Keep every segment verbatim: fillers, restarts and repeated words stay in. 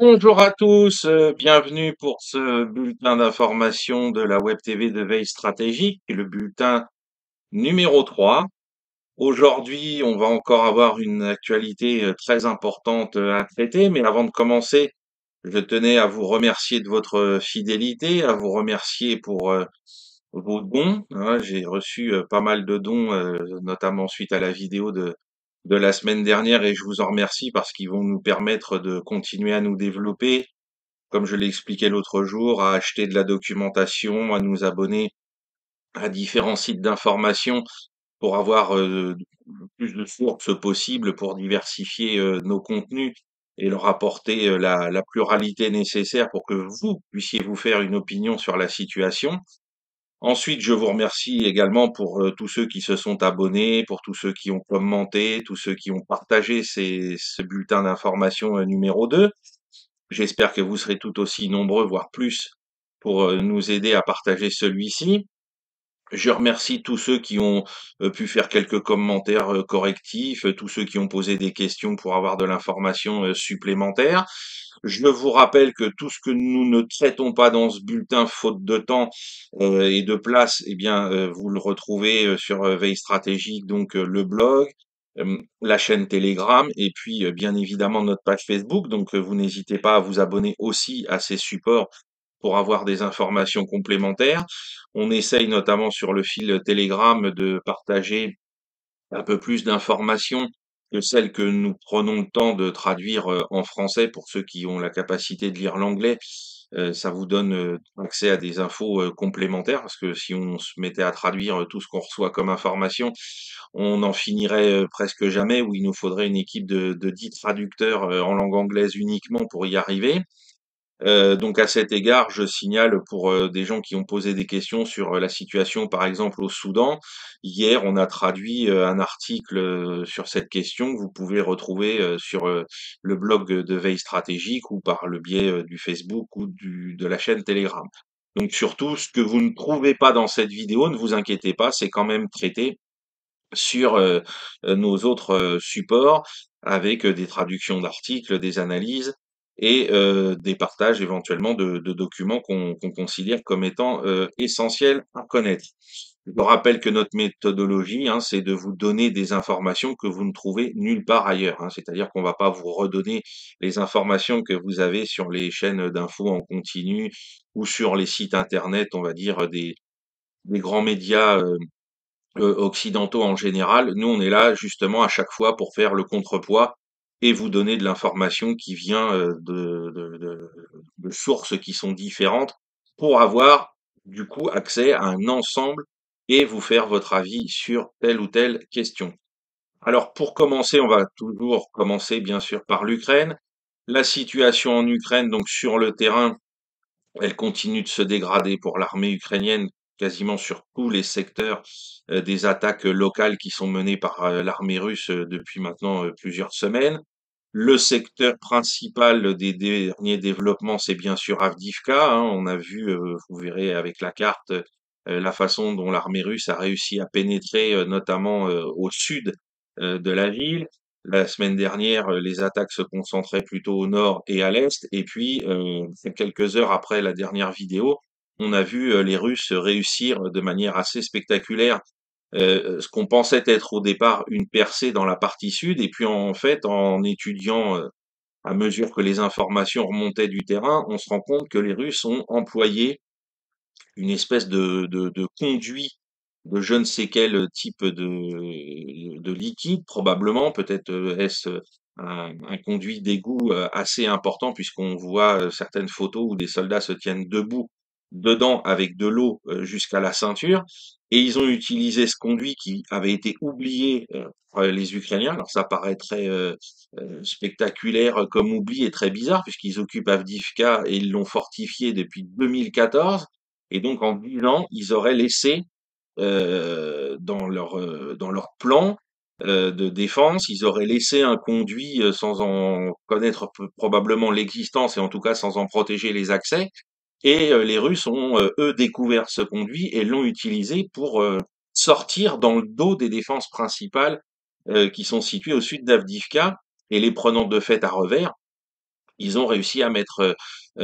Bonjour à tous, euh, bienvenue pour ce bulletin d'information de la Web T V de veille stratégique, le bulletin numéro trois. Aujourd'hui, on va encore avoir une actualité euh, très importante euh, à traiter, mais avant de commencer, je tenais à vous remercier de votre fidélité, à vous remercier pour euh, vos dons, hein. J'ai reçu euh, pas mal de dons, euh, notamment suite à la vidéo de, de la semaine dernière, et je vous en remercie parce qu'ils vont nous permettre de continuer à nous développer, comme je l'ai expliqué l'autre jour, à acheter de la documentation, à nous abonner à différents sites d'information pour avoir euh, le plus de sources possibles pour diversifier euh, nos contenus et leur apporter euh, la, la pluralité nécessaire pour que vous puissiez vous faire une opinion sur la situation. Ensuite, je vous remercie également pour euh, tous ceux qui se sont abonnés, pour tous ceux qui ont commenté, tous ceux qui ont partagé ces, ce bulletin d'information euh, numéro deux. J'espère que vous serez tout aussi nombreux, voire plus, pour euh, nous aider à partager celui-ci. Je remercie tous ceux qui ont euh, pu faire quelques commentaires euh, correctifs, euh, tous ceux qui ont posé des questions pour avoir de l'information euh, supplémentaire. Je vous rappelle que tout ce que nous ne traitons pas dans ce bulletin, faute de temps euh, et de place, eh bien, euh, vous le retrouvez euh, sur euh, Veille Stratégique, donc euh, le blog, euh, la chaîne Telegram, et puis euh, bien évidemment notre page Facebook. Donc euh, vous n'hésitez pas à vous abonner aussi à ces supports pour avoir des informations complémentaires. On essaye notamment sur le fil Telegram de partager un peu plus d'informations que celles que nous prenons le temps de traduire euh, en français pour ceux qui ont la capacité de lire l'anglais. Euh, ça vous donne euh, accès à des infos euh, complémentaires parce que si on se mettait à traduire euh, tout ce qu'on reçoit comme information, on n'en finirait euh, presque jamais, où il nous faudrait une équipe de, de dix traducteurs euh, en langue anglaise uniquement pour y arriver. Heu, donc à cet égard, je signale pour, heu, des gens qui ont posé des questions sur, heu, la situation, par exemple, au Soudan. Hier, on a traduit, heu, un article, heu, sur cette question que vous pouvez retrouver, heu, sur, heu, le blog de Veille Stratégique ou par le biais, heu, du Facebook ou du de la chaîne Telegram. Donc surtout, ce que vous ne trouvez pas dans cette vidéo, ne vous inquiétez pas, c'est quand même traité sur, heu heu, nos autres, heu, supports avec, heu, des traductions d'articles, des analyses et heu, des partages éventuellement de de documents qu'on qu'on considère comme étant, heu, essentiels à connaître. Je vous rappelle que notre méthodologie, hein, c'est de vous donner des informations que vous ne trouvez nulle part ailleurs, hein. C'est-à-dire qu'on va pas vous redonner les informations que vous avez sur les chaînes d'infos en continu ou sur les sites internet, on va dire, des des grands médias, heu heu, occidentaux en général. Nous, on est là justement à chaque fois pour faire le contrepoids et vous donner de l'information qui vient, heu, de de de de sources qui sont différentes pour avoir, du coup, accès à un ensemble et vous faire votre avis sur telle ou telle question. Alors pour commencer, on va toujours commencer bien sûr par l'Ukraine. La situation en Ukraine, donc sur le terrain, elle continue de se dégrader pour l'armée ukrainienne, quasiment sur tous les secteurs, heu, des attaques, heu, locales qui sont menées par, heu, l'armée russe, heu, depuis maintenant, heu, plusieurs semaines. Le secteur principal des derniers développements, c'est bien sûr Avdiivka, hein. On a vu, heu, vous verrez avec la carte, heu, la façon dont l'armée russe a réussi à pénétrer, heu, notamment, heu, au sud, heu, de la ville. La semaine dernière, heu, les attaques se concentraient plutôt au nord et à l'est, et puis, heu, quelques heures après la dernière vidéo, on a vu, heu, les Russes réussir de manière assez spectaculaire, heu, ce qu'on pensait être au départ une percée dans la partie sud, et puis en fait, en étudiant, heu, à mesure que les informations remontaient du terrain, on se rend compte que les Russes ont employé une espèce de de de conduit de je ne sais quel type de de liquide probablement, peut-être, heu, est-ce, un un conduit d'égout, heu, assez important, puisqu'on voit, heu, certaines photos où des soldats se tiennent debout dedans avec de l'eau, heu, jusqu'à la ceinture, et ils ont utilisé ce conduit qui avait été oublié, heu, par les Ukrainiens. Alors ça paraît très, heu heu, spectaculaire comme oubli et très bizarre, puisqu'ils occupent Avdiivka et ils l'ont fortifié depuis deux mille quatorze, et donc en dix ans, ils auraient laissé, heu, dans leur, heu, dans leur plan, heu, de défense, ils auraient laissé un conduit, heu, sans en connaître p probablement l'existence, et en tout cas sans en protéger les accès, et heu, les Russes ont, heu, eux, découvert ce conduit et l'ont utilisé pour, heu, sortir dans le dos des défenses principales, heu, qui sont situées au sud d'Avdiivka, et les prenant de fait à revers. ils ont réussi à mettre euh,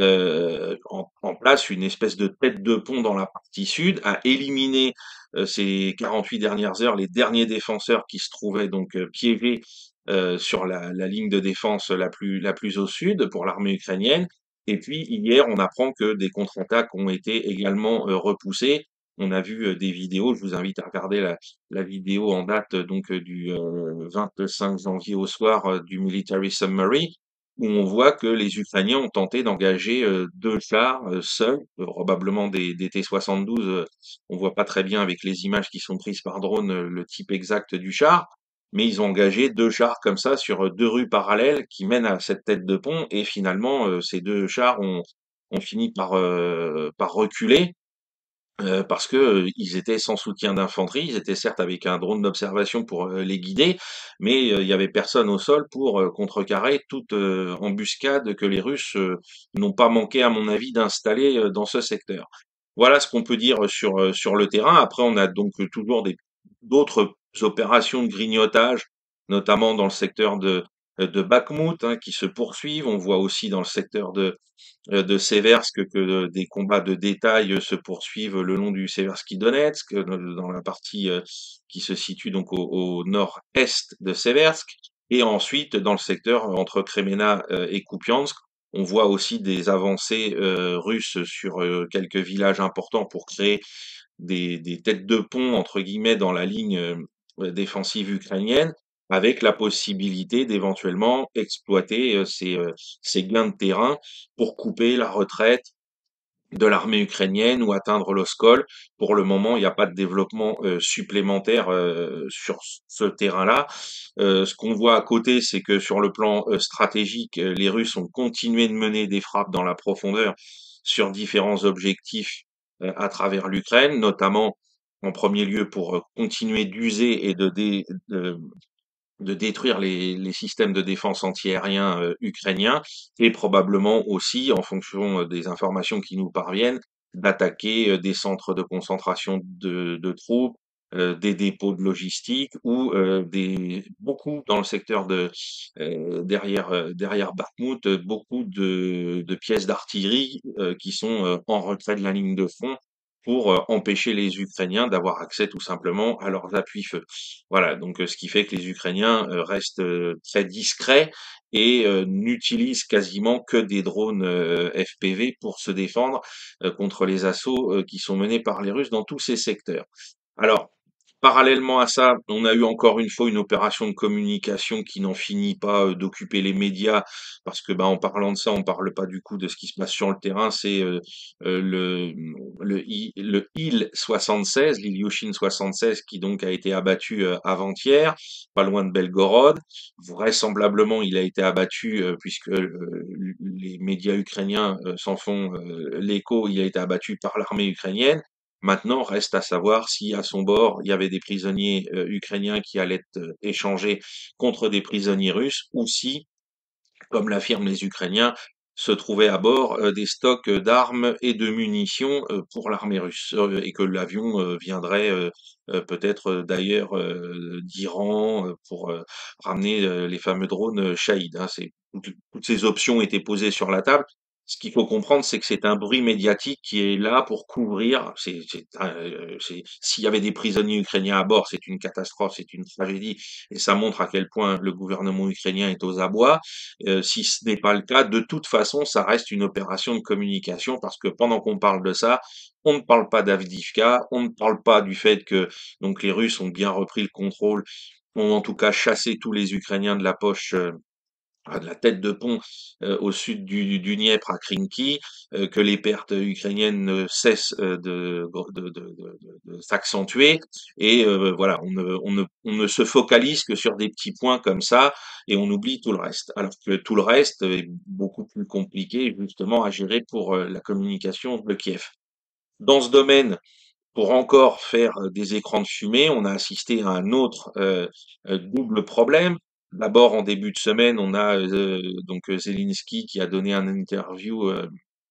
euh, en, en place une espèce de tête de pont dans la partie sud, à éliminer euh, ces quarante-huit dernières heures les derniers défenseurs qui se trouvaient donc euh, piégés euh, sur la, la ligne de défense la plus, la plus au sud pour l'armée ukrainienne. Et puis hier, on apprend que des contre-attaques ont été également euh, repoussées. On a vu euh, des vidéos, je vous invite à regarder la, la vidéo en date euh, donc euh, du euh, vingt-cinq janvier au soir euh, du Military Summary, où on voit que les Ukrainiens ont tenté d'engager euh, deux chars euh, seuls, euh, probablement des, des T soixante-douze. Euh, on voit pas très bien avec les images qui sont prises par drone euh, le type exact du char, mais ils ont engagé deux chars comme ça sur euh, deux rues parallèles qui mènent à cette tête de pont, et finalement euh, ces deux chars ont, ont fini par, euh, par reculer. Heu, parce que, heu, ils étaient sans soutien d'infanterie, ils étaient certes avec un drone d'observation pour, heu, les guider, mais, heu, il y avait personne au sol pour, heu, contrecarrer toute, heu, embuscade que les Russes, heu, n'ont pas manqué à mon avis d'installer, heu, dans ce secteur. Voilà ce qu'on peut dire sur, heu, sur le terrain. Après on a donc, heu, toujours des d'autres opérations de grignotage, notamment dans le secteur de, heu, de Bakhmout, hein, qui se poursuivent. On voit aussi dans le secteur de heu, de Seversk que euh, des combats de détail euh, se poursuivent le long du Seversky Donetsk, heu, dans dans la partie, heu, qui se situe donc au au nord-est de Seversk, et ensuite dans le secteur entre Kremenna, heu, et Kupiansk, on voit aussi des avancées, heu, russes sur, heu, quelques villages importants pour créer des des «têtes de pont» entre guillemets dans la ligne, heu, défensive ukrainienne, avec la possibilité d'éventuellement exploiter, heu, ces, heu, ces gains de terrain pour couper la retraite de l'armée ukrainienne ou atteindre l'Oskol. Pour le moment, il n'y a pas de développement euh, supplémentaire euh, sur ce terrain-là. Euh, ce qu'on voit à côté, c'est que sur le plan euh, stratégique, euh, les Russes ont continué de mener des frappes dans la profondeur sur différents objectifs euh, à travers l'Ukraine, notamment en premier lieu pour euh, continuer d'user et de, dé- de de détruire les, les systèmes de défense antiaériens euh, ukrainiens, et probablement aussi, en fonction euh, des informations qui nous parviennent, d'attaquer euh, des centres de concentration de, de troupes, euh, des dépôts de logistique, ou euh, des beaucoup dans le secteur de euh, derrière euh, derrière Bakhmut, euh, beaucoup de, de pièces d'artillerie euh, qui sont euh, en retrait de la ligne de front pour euh, empêcher les Ukrainiens d'avoir accès tout simplement à leurs appuis-feu. Voilà, donc heu, ce qui fait que les Ukrainiens, heu, restent, heu, très discrets, et heu, n'utilisent quasiment que des drones, heu, F P V pour se défendre, heu, contre les assauts, heu, qui sont menés par les Russes dans tous ces secteurs. Alors, parallèlement à ça, on a eu encore une fois une opération de communication qui n'en finit pas, heu, d'occuper les médias, parce que, bah, en parlant de ça, on parle pas du coup de ce qui se passe sur le terrain. C'est, heu heu, le, mmh, le I le Il soixante-seize, l'Ilyushin soixante-seize, qui donc a été abattu, heu, avant-hier, pas loin de Belgorod. Vraisemblablement, il a été abattu, heu, puisque, heu, les médias ukrainiens, heu, s'en font, heu, l'écho, il a été abattu par l'armée ukrainienne. Maintenant, reste à savoir si à son bord, il y avait des prisonniers euh, ukrainiens qui allaient être euh, échangés contre des prisonniers russes, ou si, comme l'affirment les Ukrainiens, se trouvaient à bord euh, des stocks euh, d'armes et de munitions euh, pour l'armée russe, euh, et que l'avion euh, viendrait euh, euh, peut-être euh, d'ailleurs euh, d'Iran euh, pour euh, ramener euh, les fameux drones euh, Shahid, hein. C'est, toutes, toutes ces options étaient posées sur la table. Ce qu'il faut comprendre, c'est que c'est un bruit médiatique qui est là pour couvrir. C'est, c'est, euh, c'est- s'il y avait des prisonniers ukrainiens à bord, c'est une catastrophe, c'est une tragédie, et ça montre à quel point le gouvernement ukrainien est aux abois. Heu, si ce n'est pas le cas, de toute façon, ça reste une opération de communication, parce que pendant qu'on parle de ça, on ne parle pas d'Avdiivka, on ne parle pas du fait que donc les Russes ont bien repris le contrôle, ont en tout cas chassé tous les Ukrainiens de la poche, heu, ah, de la tête de pont, heu, au sud du du Dniepr à Krinky, heu, que les pertes ukrainiennes ne cessent, heu, de de de de de de s'accentuer, et heu, voilà, on ne on ne on ne se focalise que sur des petits points comme ça, et on oublie tout le reste. Alors que tout le reste est beaucoup plus compliqué justement à gérer pour, heu, la communication de Kiev. Dans ce domaine, pour encore faire, heu, des écrans de fumée, on a assisté à un autre, heu heu, double problème. D'abord, en début de semaine, on a, heu, donc, heu, Zelensky qui a donné un interview, heu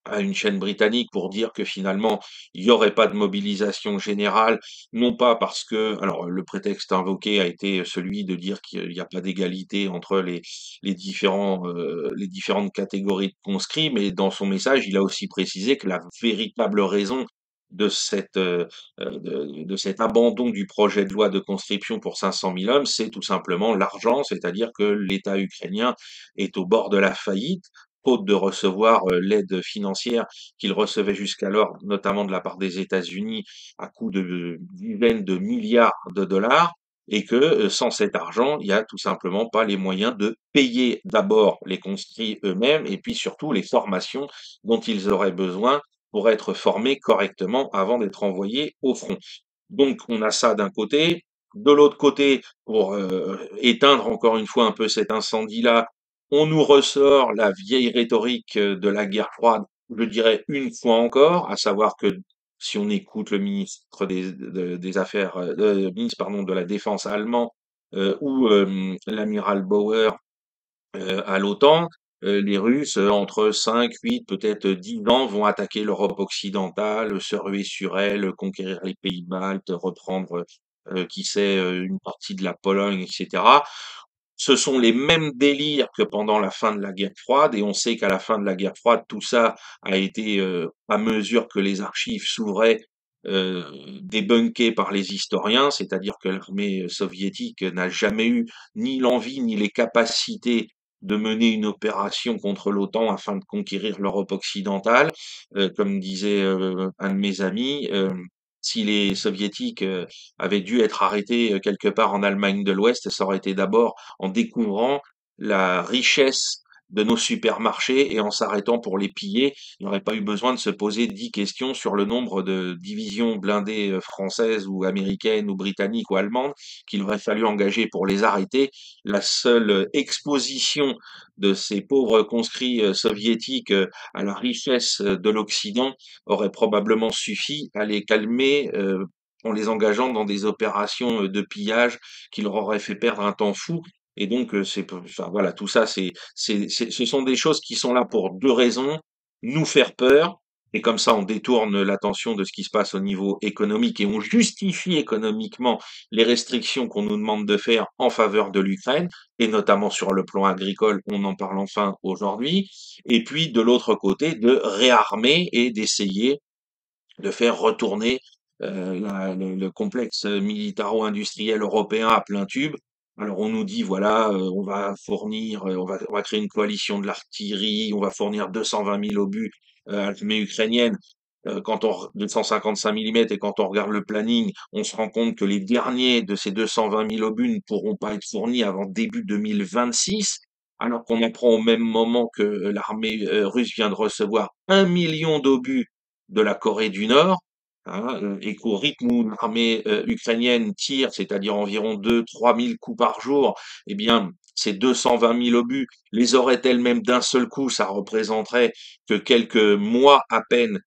à une chaîne britannique pour dire que finalement, il y aurait pas de mobilisation générale, non pas parce que alors le prétexte invoqué a été celui de dire qu'il y a pas d'égalité entre les les différents, heu, les différentes catégories de conscrits, mais dans son message, il a aussi précisé que la véritable raison de cette, heu heu, de de cet abandon du projet de loi de conscription pour cinq cent mille hommes, c'est tout simplement l'argent, c'est-à-dire que l'État ukrainien est au bord de la faillite, faute de recevoir, heu, l'aide financière qu'il recevait jusqu'alors, notamment de la part des États-Unis, à coût de dizaines de milliards de dollars et que, heu, sans cet argent, il y a tout simplement pas les moyens de payer d'abord les conscrits eux-mêmes et puis surtout les formations dont ils auraient besoin pour être formés correctement avant d'être envoyés au front. Donc on a ça d'un côté. De l'autre côté, pour, heu, éteindre encore une fois un peu cet incendie-là, on nous ressort la vieille rhétorique, heu, de la guerre froide, je dirais une fois encore, à savoir que si on écoute le ministre des de des Affaires, heu, le ministre pardon de la Défense allemand, heu, ou hem, l'amiral Bauer, heu, à l'OTAN, heu, les Russes, heu, entre cinq, huit, peut-être dix ans, vont attaquer l'Europe occidentale, se ruer sur elle, conquérir les pays baltes, reprendre, heu, qui sait, heu, une partie de la Pologne et cetera. Ce sont les mêmes délires que pendant la fin de la guerre froide et on sait qu'à la fin de la guerre froide, tout ça a été, heu, à mesure que les archives s'ouvraient, heu, débunké par les historiens, c'est-à-dire que l'armée, heu, soviétique n'a jamais eu ni l'envie ni les capacités de mener une opération contre l'OTAN afin de conquérir l'Europe occidentale. Heu, comme disait, heu, un de mes amis, hem, si les soviétiques, heu, avaient dû être arrêtés, heu, quelque part en Allemagne de l'Ouest, ça aurait été d'abord en découvrant la richesse de nos supermarchés et en s'arrêtant pour les piller. Il n'aurait pas eu besoin de se poser dix questions sur le nombre de divisions blindées euh, françaises ou américaines ou britanniques ou allemandes qu'il aurait fallu engager pour les arrêter. La seule euh, exposition de ces pauvres conscrits euh, soviétiques euh, à la richesse euh, de l'Occident aurait probablement suffi à les calmer euh, en les engageant dans des opérations euh, de pillage qui leur auraient fait perdre un temps fou. Et donc, heu, c'est p enfin voilà, tout ça, c'est c'est c'est ce sont des choses qui sont là pour deux raisons: nous faire peur et comme ça on détourne l'attention de ce qui se passe au niveau économique et on justifie économiquement les restrictions qu'on nous demande de faire en faveur de l'Ukraine et notamment sur le plan agricole, on en parle enfin aujourd'hui et puis de l'autre côté de réarmer et d'essayer de faire retourner euh, la- le, le complexe militaro-industriel européen à plein tube. Alors on nous dit voilà, euh, on va fournir, euh, on va, on va créer une coalition de l'artillerie, on va fournir deux cent vingt mille obus euh, à l'armée ukrainienne. Euh, quand on re- deux cent cinquante-cinq millimètres et quand on regarde le planning, on se rend compte que les derniers de ces deux cent vingt mille obus ne pourront pas être fournis avant début deux mille vingt-six, alors qu'on apprend au même moment que euh, l'armée euh, russe vient de recevoir un million d'obus de la Corée du Nord, hein, heu, et qu'au rythme où l'armée, heu, ukrainienne tire, c'est-à-dire environ deux trois mille coups par jour, eh bien, ces deux cent vingt mille obus les aurait elles-mêmes d'un seul coup, ça représenterait que quelques mois à peine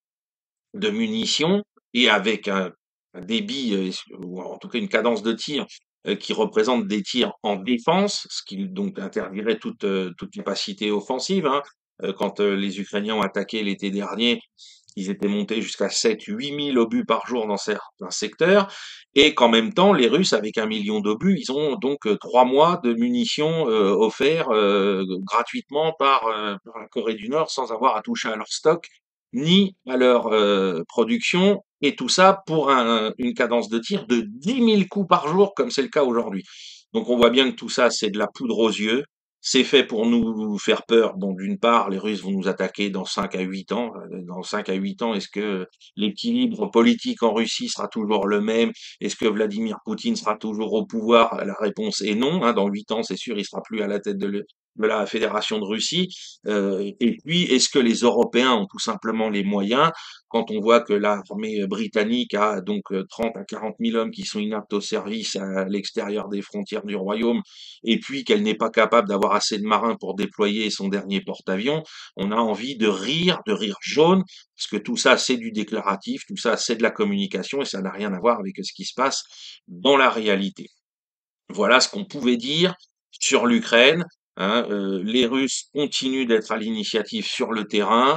de munitions et avec un un débit, heu, ou en tout cas une cadence de tir, heu, qui représente des tirs en défense, ce qui donc interdirait toute, heu, toute capacité offensive, hein. Heu, quand, heu, les Ukrainiens ont attaqué l'été dernier, ils étaient montés jusqu'à sept huit mille obus par jour dans certains secteurs et qu'en même temps, les Russes, avec un million d'obus, ils ont donc, heu, trois mois de munitions, heu, offerts, heu, gratuitement par, heu, par la Corée du Nord sans avoir à toucher à leur stock ni à leur euh, production, et tout ça pour un- une cadence de tir de dix mille coups par jour, comme c'est le cas aujourd'hui. Donc on voit bien que tout ça, c'est de la poudre aux yeux. C'est fait pour nous faire peur. Bon, d'une part, les Russes vont nous attaquer dans cinq à huit ans. Euh, Dans cinq à huit ans, est-ce que l'équilibre politique en Russie sera toujours le même? Est-ce que Vladimir Poutine sera toujours au pouvoir? La réponse est non, hein. Dans huit ans, c'est sûr, il sera plus à la tête de, le- de la Fédération de Russie. Euh, et puis, est-ce que les Européens ont tout simplement les moyens, quand on voit que l'armée britannique a donc euh, trente à quarante mille hommes qui sont inaptes au service à l'extérieur des frontières du royaume, et puis qu'elle n'est pas capable d'avoir assez de marins pour déployer son dernier porte-avions, on a envie de rire, de rire jaune, parce que tout ça, c'est du déclaratif, tout ça, c'est de la communication, et ça n'a rien à voir avec ce qui se passe dans la réalité. Voilà ce qu'on pouvait dire sur l'Ukraine, hein, heu, les Russes continuent d'être à l'initiative sur le terrain.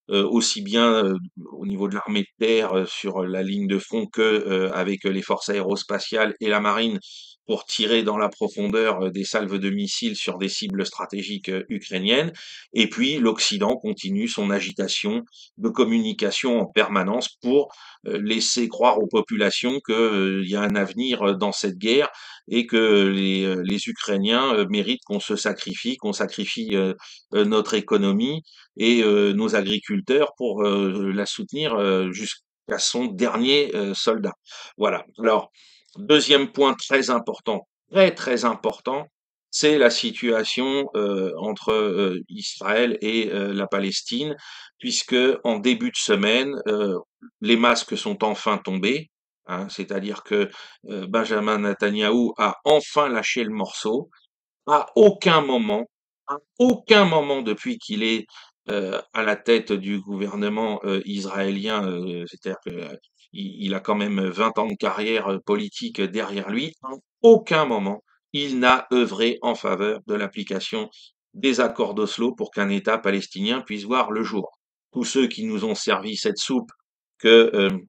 heu, aussi bien, heu, au niveau de l'armée de terre, heu, sur la ligne de front que, heu, avec les forces aérospatiales et la marine pour tirer dans la profondeur, heu, des salves de missiles sur des cibles stratégiques, heu, ukrainiennes. Et puis l'Occident continue son agitation de communication en permanence pour, heu, laisser croire aux populations que, heu, il y a un avenir dans cette guerre et que les, heu, les Ukrainiens, heu, méritent qu'on se sacrifie, qu'on sacrifie, heu heu, notre économie et heu, nos agriculteurs pour, heu, la soutenir, heu, jusqu'à son dernier, heu, soldat. Voilà. Alors, deuxième point très important, très, très important, c'est la situation, heu, entre, heu, Israël et heu, la Palestine, puisque en début de semaine, heu, les masques sont enfin tombés, hein. C'est-à-dire que, heu, Benjamin Netanyahou a enfin lâché le morceau. À aucun moment, à aucun moment depuis qu'il est, heu, à la tête du gouvernement, heu, israélien, heu, c'est-à-dire que, heu, il il a quand même vingt ans de carrière, heu, politique derrière lui, à aucun moment, il n'a œuvré en faveur de l'application des accords d'Oslo pour qu'un État palestinien puisse voir le jour. Tous ceux qui nous ont servi cette soupe que, hem,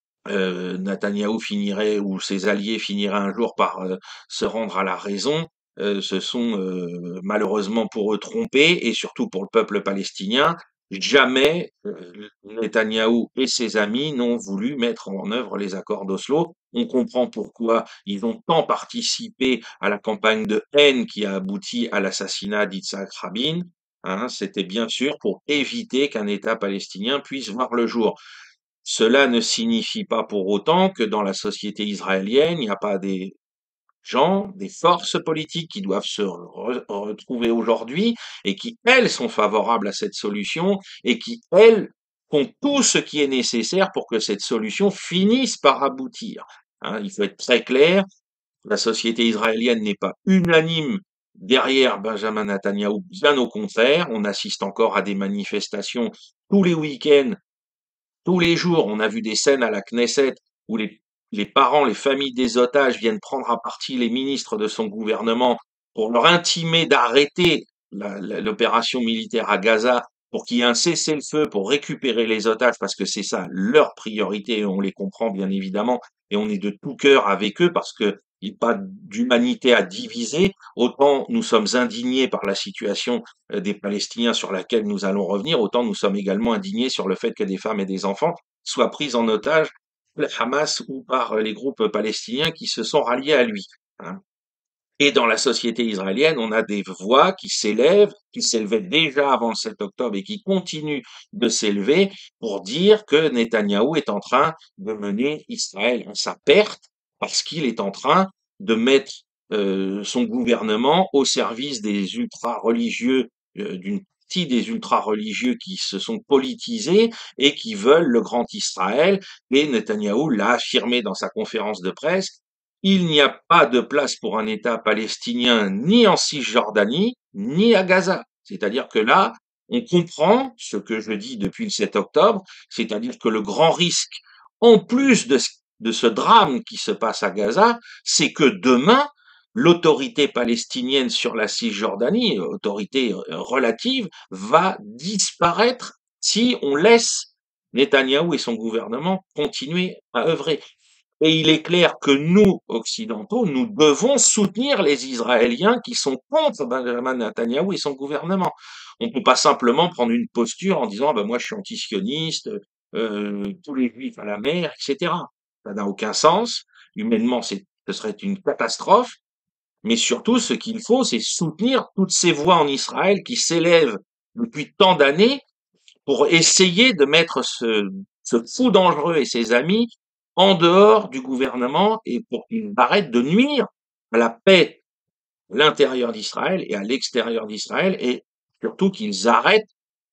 heu, Netanyahou finirait ou ses alliés finiraient un jour par, heu, se rendre à la raison, heu, se sont, heu, malheureusement pour eux trompés et surtout pour le peuple palestinien. Jamais, heu, Netanyahou et ses amis n'ont voulu mettre en œuvre les accords d'Oslo. On comprend pourquoi ils ont tant participé à la campagne de haine qui a abouti à l'assassinat d'Yitzhak Rabin, hein. C'était bien sûr pour éviter qu'un État palestinien puisse voir le jour. Cela ne signifie pas pour autant que dans la société israélienne, il n'y a pas des gens, des forces politiques qui doivent se re retrouver aujourd'hui et qui, elles, sont favorables à cette solution et qui, elles, font tout ce qui est nécessaire pour que cette solution finisse par aboutir, hein. Il faut être très clair, la société israélienne n'est pas unanime derrière Benjamin Netanyahou, bien au contraire, on assiste encore à des manifestations tous les week-ends. Tous les jours, on a vu des scènes à la Knesset où les, les parents, les familles des otages viennent prendre à partie les ministres de son gouvernement pour leur intimer d'arrêter la- la- l'opération militaire à Gaza pour qu'il y ait un cessez-le-feu pour récupérer les otages parce que c'est ça leur priorité et on les comprend bien évidemment et on est de tout cœur avec eux parce que il n'y a pas d'humanité à diviser. Autant nous sommes indignés par la situation euh, des Palestiniens sur laquelle nous allons revenir, autant nous sommes également indignés sur le fait que des femmes et des enfants soient pris en otage par le Hamas ou par euh, les groupes palestiniens qui se sont ralliés à lui, hein. Et dans la société israélienne, on a des voix qui s'élèvent, qui s'élevaient déjà avant le sept octobre et qui continuent de s'élever pour dire que Netanyahou est en train de mener Israël à sa perte parce qu'il est en train de mettre euh, son gouvernement au service des ultra-religieux, euh, d'une partie des ultra-religieux qui se sont politisés et qui veulent le grand Israël. Et Netanyahou l'a affirmé dans sa conférence de presse, il n'y a pas de place pour un État palestinien ni en Cisjordanie, ni à Gaza. C'est-à-dire que là, on comprend ce que je dis depuis le sept octobre, c'est-à-dire que le grand risque, en plus de ce, de ce drame qui se passe à Gaza, c'est que demain, l'autorité palestinienne sur la Cisjordanie, autorité euh, relative, va disparaître si on laisse Netanyahou et son gouvernement continuer à œuvrer. Et il est clair que nous, occidentaux, nous devons soutenir les Israéliens qui sont contre Benjamin Netanyahou et son gouvernement. On ne peut pas simplement prendre une posture en disant, ben moi je suis antisioniste, euh, tous les juifs à la mer, et cetera. Ça n'a aucun sens. Humainement, c'est, ce serait une catastrophe. Mais surtout, ce qu'il faut, c'est soutenir toutes ces voix en Israël qui s'élèvent depuis tant d'années pour essayer de mettre ce, ce fou dangereux et ses amis en dehors du gouvernement et pour qu'ils arrêtent de nuire à la paix à l'intérieur d'Israël et à l'extérieur d'Israël et surtout qu'ils arrêtent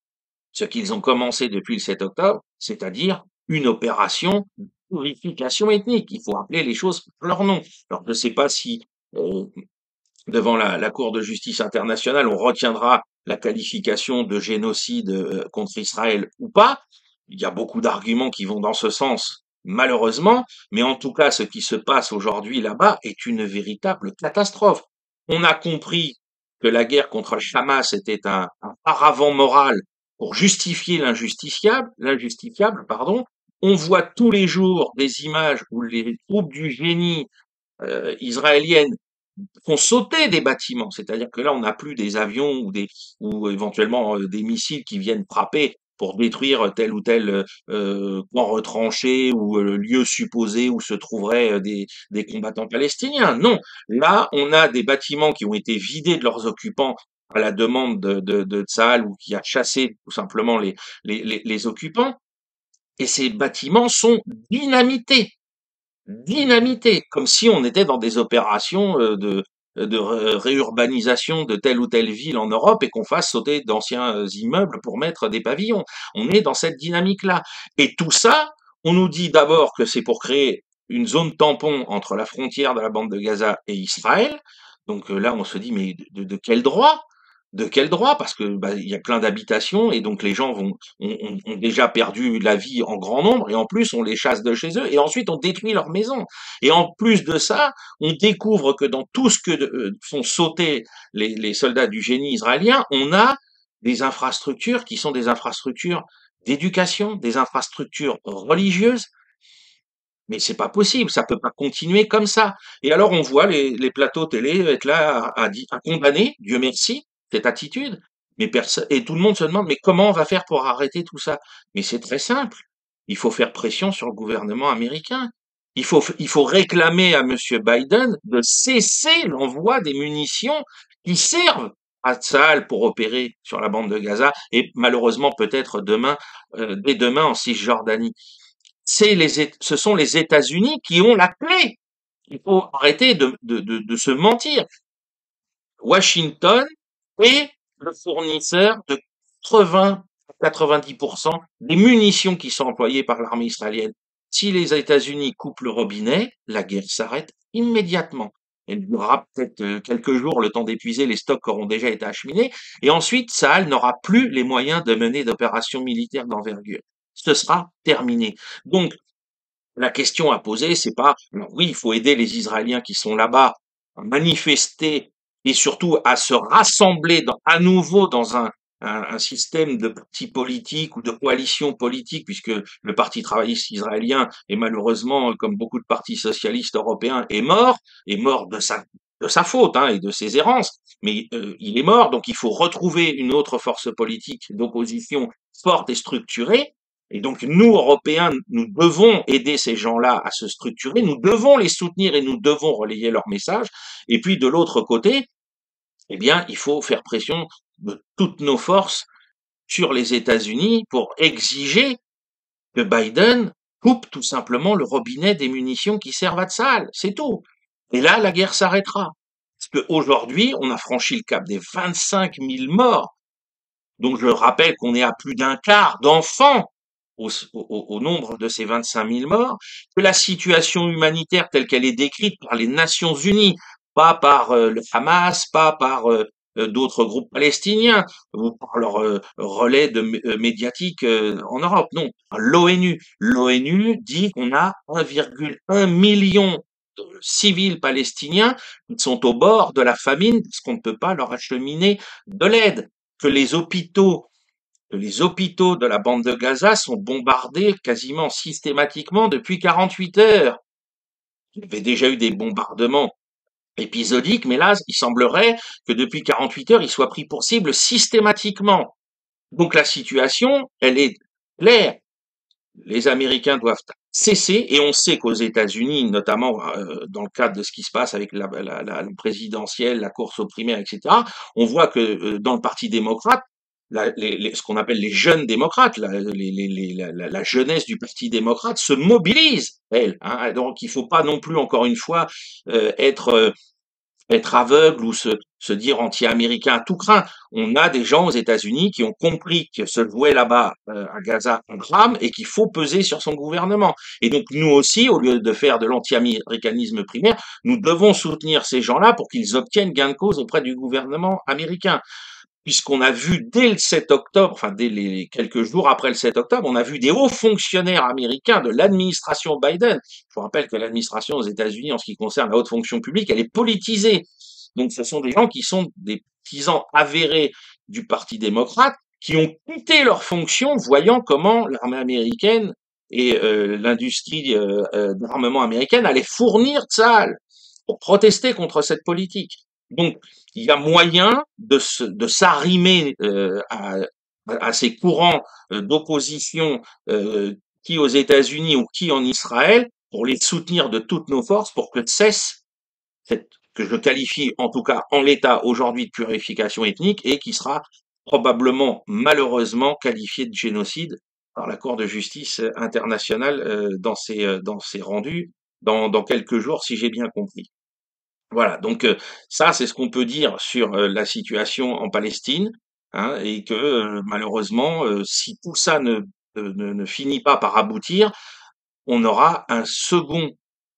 ce qu'ils ont commencé depuis le sept octobre, c'est-à-dire une opération de purification ethnique. Il faut appeler les choses par leur nom. Alors je ne sais pas si euh, devant la, la Cour de justice internationale, on retiendra la qualification de génocide euh, contre Israël ou pas. Il y a beaucoup d'arguments qui vont dans ce sens, malheureusement, mais en tout cas, ce qui se passe aujourd'hui là-bas est une véritable catastrophe. On a compris que la guerre contre le Hamas était un, un paravent moral pour justifier l'injusticiable, l'injustifiable, pardon. On voit tous les jours des images où les troupes du génie euh, israéliennes font sauter des bâtiments. C'est-à-dire que là, on n'a plus des avions ou des ou éventuellement euh, des missiles qui viennent frapper pour détruire tel ou tel euh, camp retranché ou euh, lieu supposé où se trouveraient euh, des, des combattants palestiniens. Non, là, on a des bâtiments qui ont été vidés de leurs occupants à la demande de, de, de Tsahal ou qui a chassé tout simplement les, les, les, les occupants. Et ces bâtiments sont dynamités dynamité, comme si on était dans des opérations euh, de, de ré- réurbanisation de telle ou telle ville en Europe et qu'on fasse sauter d'anciens euh, immeubles pour mettre des pavillons. On est dans cette dynamique-là. Et tout ça, on nous dit d'abord que c'est pour créer une zone tampon entre la frontière de la bande de Gaza et Israël. Donc euh, là, on se dit, mais de, de quel droit? De quel droit? Parce que bah, il y a plein d'habitations et donc les gens vont ont, ont- ont déjà perdu la vie en grand nombre et en plus on les chasse de chez eux et ensuite on détruit leurs maisons. Et en plus de ça, on découvre que dans tout ce que euh, font sauter les, les soldats du génie israélien, on a des infrastructures qui sont des infrastructures d'éducation, des infrastructures religieuses. Mais c'est pas possible, ça peut pas continuer comme ça. Et alors on voit les, les plateaux télé être là à, à, di- à condamner, Dieu merci, cette attitude. Mais personne, et tout le monde se demande, mais comment on va faire pour arrêter tout ça? Mais c'est très simple. Il faut faire pression sur le gouvernement américain. Il faut, il faut réclamer à Monsieur Biden de cesser l'envoi des munitions qui servent à Tsahal pour opérer sur la bande de Gaza et malheureusement peut-être demain, euh, dès demain en Cisjordanie. C'est les, Ét- ce sont les États-Unis qui ont la clé. Il faut arrêter de, de, de, de se mentir. Washington est le fournisseur de quatre-vingts à quatre-vingt-dix pour cent des munitions qui sont employées par l'armée israélienne. Si les États-Unis coupent le robinet, la guerre s'arrête immédiatement. Elle durera peut-être euh, quelques jours, le temps d'épuiser les stocks qui auront déjà été acheminés, et ensuite, Tsahal n'aura plus les moyens de mener d'opérations militaires d'envergure. Ce sera terminé. Donc, la question à poser, c'est pas, alors oui, il faut aider les Israéliens qui sont là-bas à manifester et surtout à se rassembler dans- à nouveau dans un, un, un système de parti politique ou de coalition politique, puisque le Parti travailliste israélien est malheureusement, comme beaucoup de partis socialistes européens, est mort, est mort de sa de sa faute hein, et de ses errances, mais euh, il est mort, donc il faut retrouver une autre force politique d'opposition forte et structurée. Et donc, nous, Européens, nous devons aider ces gens-là à se structurer, nous devons les soutenir et nous devons relayer leur message. Et puis, de l'autre côté, eh bien, il faut faire pression de toutes nos forces sur les États-Unis pour exiger que Biden coupe tout simplement le robinet des munitions qui servent à Tsahal. C'est tout. Et là, la guerre s'arrêtera. Parce qu'aujourd'hui, on a franchi le cap des vingt-cinq mille morts. Donc je rappelle qu'on est à plus d'un quart d'enfants au, au- au nombre de ces vingt-cinq mille morts, que la situation humanitaire telle qu'elle est décrite par les Nations Unies, pas par euh, le Hamas, pas par euh, euh, d'autres groupes palestiniens, ou par leur euh, relais de, mé- euh, médiatique euh, en Europe, non, l'ONU. L'ONU dit qu'on a un virgule un million de civils palestiniens qui sont au bord de la famine parce qu'on ne peut pas leur acheminer de l'aide, que les hôpitaux que les hôpitaux de la bande de Gaza sont bombardés quasiment systématiquement depuis quarante-huit heures. Il y avait déjà eu des bombardements épisodiques, mais là, il semblerait que depuis quarante-huit heures, ils soient pris pour cible systématiquement. Donc la situation, elle est claire. Les Américains doivent cesser, et on sait qu'aux États-Unis, notamment euh, dans le cadre de ce qui se passe avec la, la, la, la présidentielle, la course aux primaires, et cetera, on voit que euh, dans le Parti démocrate, la, les, les, ce qu'on appelle les jeunes démocrates, la, les, les, la, la, la jeunesse du Parti démocrate se mobilise, elle. Hein, donc il ne faut pas non plus, encore une fois, euh, être euh, être aveugle ou se, se dire anti-américain à tout craint. On a des gens aux États-Unis qui ont compris que se jouait là-bas euh, à Gaza un drame et qu'il faut peser sur son gouvernement. Et donc nous aussi, au lieu de faire de l'anti-américanisme primaire, nous devons soutenir ces gens-là pour qu'ils obtiennent gain de cause auprès du gouvernement américain. Puisqu'on a vu dès le sept octobre, enfin dès les quelques jours après le sept octobre, on a vu des hauts fonctionnaires américains de l'administration Biden. Je vous rappelle que l'administration aux États-Unis, en ce qui concerne la haute fonction publique, elle est politisée. Donc ce sont des gens qui sont des partisans avérés du Parti démocrate qui ont quitté leurs fonctions, voyant comment l'armée américaine et euh, l'industrie euh, euh, d'armement américaine allaient fournir Tsahal pour protester contre cette politique. Donc, il y a moyen de, se, de s'arrimer euh, à, à ces courants euh, d'opposition euh, qui aux États-Unis ou qui en Israël pour les soutenir de toutes nos forces pour que cesse cette, que je qualifie en tout cas en l'état aujourd'hui de purification ethnique et qui sera probablement malheureusement qualifié de génocide par la Cour de justice internationale euh, dans ses euh, dans ses rendus dans, dans quelques jours si j'ai bien compris. Voilà, donc euh, ça c'est ce qu'on peut dire sur euh, la situation en Palestine, hein, et que euh, malheureusement euh, si tout ça ne, ne, ne finit pas par aboutir, on aura un second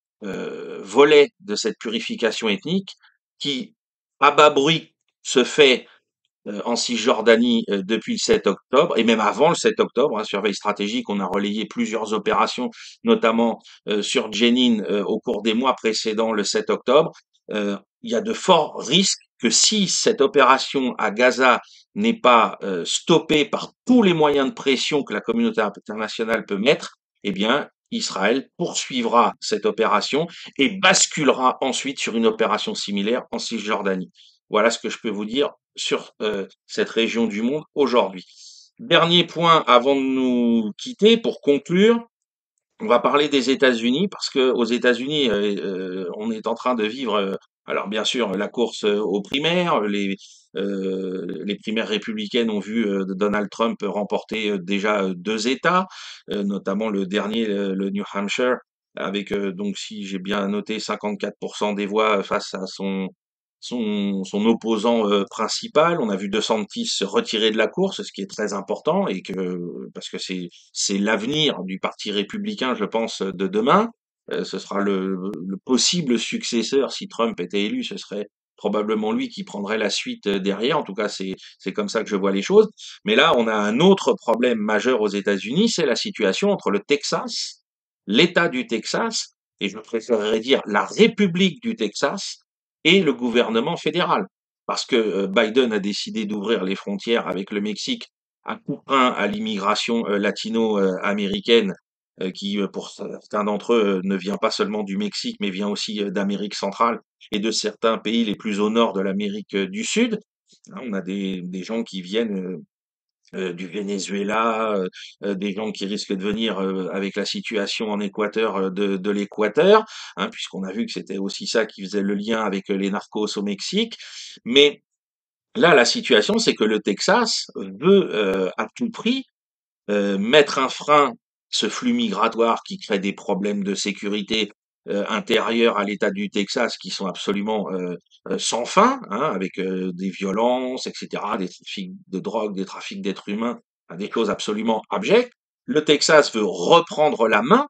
euh, volet de cette purification ethnique qui, à bas bruit, se fait euh, en Cisjordanie euh, depuis le sept octobre, et même avant le sept octobre, hein, surveille stratégique, on a relayé plusieurs opérations, notamment euh, sur Jenin euh, au cours des mois précédant le sept octobre. Euh, il y a de forts risques que si cette opération à Gaza n'est pas euh, stoppée par tous les moyens de pression que la communauté internationale peut mettre, eh bien, Israël poursuivra cette opération et basculera ensuite sur une opération similaire en Cisjordanie. Voilà ce que je peux vous dire sur euh, cette région du monde aujourd'hui. Dernier point avant de nous quitter, pour conclure, on va parler des États-Unis parce que aux États-Unis, euh, euh, on est en train de vivre, euh, alors bien sûr, la course euh, aux primaires. Les, euh, les primaires républicaines ont vu euh, Donald Trump remporter euh, déjà euh, deux États, euh, notamment le dernier, le, le New Hampshire, avec euh, donc si j'ai bien noté cinquante-quatre pour cent des voix face à son son, son opposant euh, principal. On a vu DeSantis se retirer de la course, ce qui est très important et que parce que c'est c'est l'avenir du parti républicain, je pense, de demain. Euh, ce sera le, le possible successeur si Trump était élu, ce serait probablement lui qui prendrait la suite euh, derrière. En tout cas, c'est c'est comme ça que je vois les choses. Mais là, on a un autre problème majeur aux États-Unis, c'est la situation entre le Texas, l'État du Texas, et je préférerais dire la République du Texas, et le gouvernement fédéral. Parce que euh, Biden a décidé d'ouvrir les frontières avec le Mexique à coup près à l'immigration euh, latino-américaine, euh, qui, euh, pour certains d'entre eux, euh, ne vient pas seulement du Mexique, mais vient aussi euh, d'Amérique centrale et de certains pays les plus au nord de l'Amérique euh, du Sud. Hein, on a des, des gens qui viennent euh, euh, du Venezuela, euh, euh, des gens qui risquent de venir euh, avec la situation en Équateur euh, de, de l'Équateur, hein, puisqu'on a vu que c'était aussi ça qui faisait le lien avec euh, les narcos au Mexique. Mais là, la situation, c'est que le Texas veut euh, à tout prix euh, mettre un frein, ce flux migratoire qui crée des problèmes de sécurité euh, intérieure à l'État du Texas qui sont absolument euh, euh, sans fin, hein, avec euh, des violences, et cetera, des trafics de drogue, des trafics d'êtres humains, hein, des choses absolument abjectes. Le Texas veut reprendre la main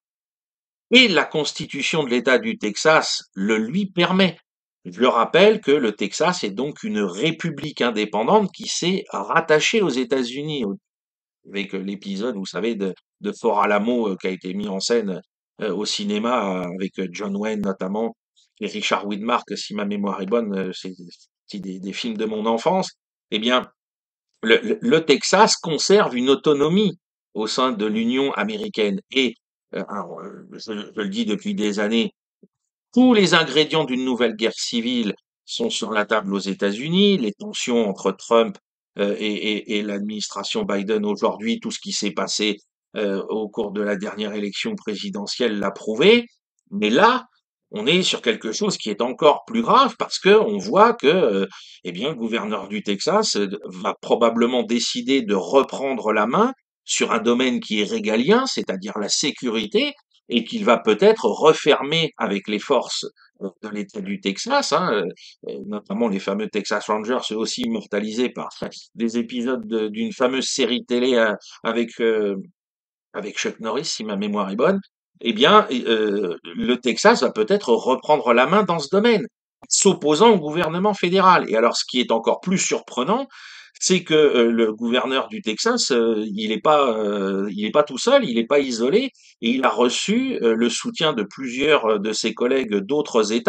et la constitution de l'État du Texas le lui permet. Je le rappelle que le Texas est donc une république indépendante qui s'est rattachée aux États-Unis avec euh, l'épisode, vous savez, de, de Fort Alamo euh, qui a été mis en scène euh, au cinéma euh, avec euh, John Wayne notamment et Richard Widmark, si ma mémoire est bonne, euh, c'est c'est des, des films de mon enfance. Eh bien, le, le- le Texas conserve une autonomie au sein de l'Union américaine et euh, alors, euh, je, je le dis depuis des années, tous les ingrédients d'une nouvelle guerre civile sont sur la table aux États-Unis. Les tensions entre Trump euh, et, et- et l'administration Biden aujourd'hui, tout ce qui s'est passé euh, au cours de la dernière élection présidentielle l'a prouvé. Mais là, on est sur quelque chose qui est encore plus grave parce que on voit que, euh, eh bien, le gouverneur du Texas euh, va probablement décider de reprendre la main sur un domaine qui est régalien, c'est-à-dire la sécurité, et qu'il va peut-être refermer avec les forces euh, de l'État du Texas, hein, euh, euh, notamment les fameux Texas Rangers, eux aussi immortalisés par des épisodes de- d'une fameuse série télé euh, avec euh, avec Chuck Norris, si ma mémoire est bonne. Eh bien, euh, le Texas va peut-être reprendre la main dans ce domaine, s'opposant au gouvernement fédéral. Et alors, ce qui est encore plus surprenant, c'est que euh, le gouverneur du Texas, euh, il n'est pas, euh, il est pas tout seul, il n'est pas isolé, et il a reçu euh, le soutien de plusieurs euh, de ses collègues d'autres États,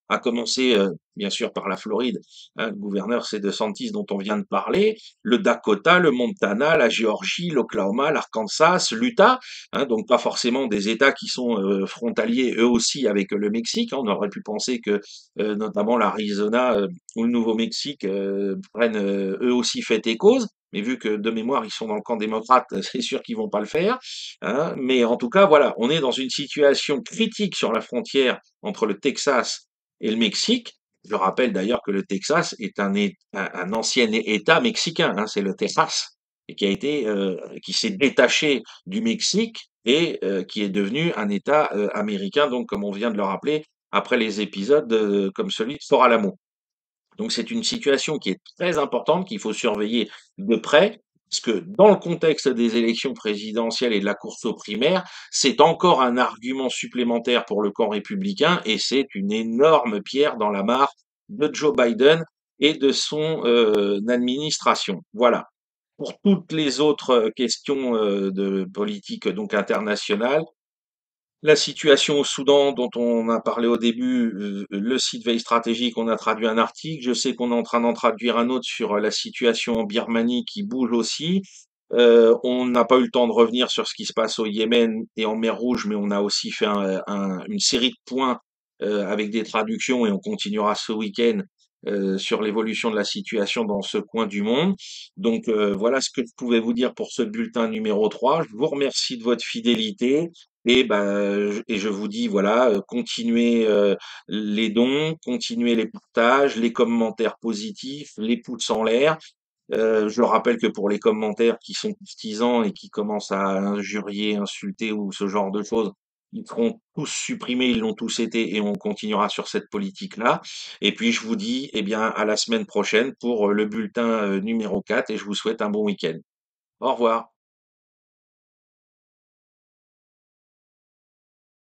à commencer, heu, bien sûr par la Floride, hein, le gouverneur c'est DeSantis dont on vient de parler, le Dakota, le Montana, la Géorgie, l'Oklahoma, l'Arkansas, l'Utah, hein, donc pas forcément des États qui sont, heu, frontaliers eux aussi avec le Mexique, hein. On aurait pu penser que, heu, notamment l'Arizona, heu, ou le Nouveau-Mexique, heu, prennent, heu, eux aussi fait et cause, mais vu que de mémoire ils sont dans le camp démocrate, c'est sûr qu'ils vont pas le faire, hein. Mais en tout cas, voilà, on est dans une situation critique sur la frontière entre le Texas et le Mexique. Je rappelle d'ailleurs que le Texas est un, é- un, un ancien État mexicain, hein, c'est le Texas, et qui a été, euh, qui s'est détaché du Mexique et euh, qui est devenu un État euh, américain, donc comme on vient de le rappeler, après les épisodes euh, comme celui de Fort Alamo. Donc c'est une situation qui est très importante, qu'il faut surveiller de près, parce que dans le contexte des élections présidentielles et de la course aux primaires, c'est encore un argument supplémentaire pour le camp républicain et c'est une énorme pierre dans la mare de Joe Biden et de son euh, administration. Voilà. Pour toutes les autres questions euh, de politique donc internationale, la situation au Soudan dont on a parlé au début, euh, le site Veille Stratégique, on a traduit un article. Je sais qu'on est en train d'en traduire un autre sur euh, la situation en Birmanie qui bouge aussi. Euh, on n'a pas eu le temps de revenir sur ce qui se passe au Yémen et en mer Rouge, mais on a aussi fait un- un- une série de points euh, avec des traductions et on continuera ce week-end euh, sur l'évolution de la situation dans ce coin du monde. Donc euh, voilà ce que je pouvais vous dire pour ce bulletin numéro trois. Je vous remercie de votre fidélité. Et ben, je et je vous dis voilà, heu, continuez, heu, les dons, continuez les partages, les commentaires positifs, les pouces en l'air. Heu, je rappelle que pour les commentaires qui sont partisans et qui commencent à injurier, insulter ou ce genre de choses, ils seront tous supprimés, ils l'ont tous été et on continuera sur cette politique-là. Et puis je vous dis, eh bien, à la semaine prochaine pour, heu, le bulletin, heu, numéro quatre et je vous souhaite un bon week-end. Au revoir.